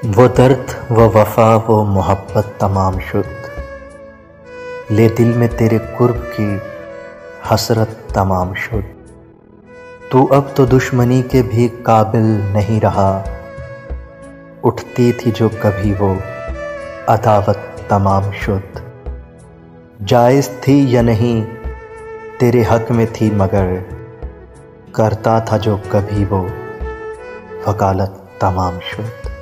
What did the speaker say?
वो दर्द वो वफ़ा वो मोहब्बत तमाम शुद, ले दिल में तेरे कुर्ब की हसरत तमाम शुद। तू अब तो दुश्मनी के भी काबिल नहीं रहा, उठती थी जो कभी वो अदावत तमाम शुद। जायज़ थी या नहीं तेरे हक में थी, मगर करता था जो कभी वो वकालत तमाम शुद।